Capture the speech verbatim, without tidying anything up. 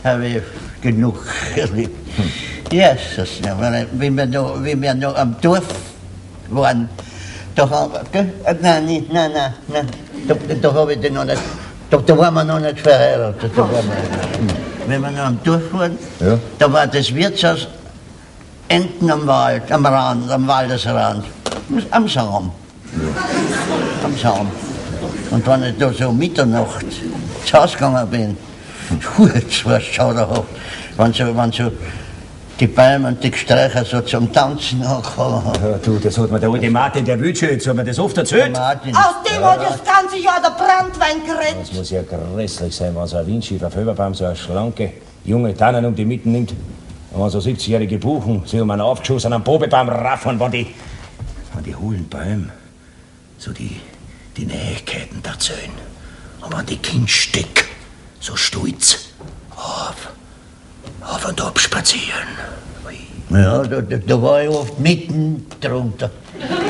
habe ich genug erlebt. Hm. Jesus, ja, wie wir noch, wie wir noch am Dorf waren, da haben wir, nein, nein, nein, nein, nein, da, da habe ich den noch nicht, da, da waren wir noch nicht verheiratet. Da waren wir, hm. Wenn wir noch am Dorf waren, ja. Da war das Wirtshaus enten am Wald, am Rand, am Waldesrand, am Saum. Ja. Am Saum. Und wenn ich da so Mitternacht zu Hause gegangen bin, das war schauderhaft, wenn so, wenn so die Bäume und die Sträucher so zum Tanzen angefangen haben. Ja, du, das hat mir der alte Martin, der Wildschütz, hat mir das oft erzählt. Aus dem ja, hat das ganze Jahr der Brandwein geredet. Das muss ja grässlich sein, wenn so ein Windschiefer auf Höberbaum so eine schlanke, junge Tannen um die Mitten nimmt. Und wenn so siebzigjährige Buchen sich um einen aufgeschossenen Bobebaum raffen, wenn die, wenn die hohlen Bäume so die, die Nähigkeiten erzählen. Und wenn die Kindsteck so stolz auf, auf und ab spazieren. Ja, da, da, da war ich oft mitten drunter.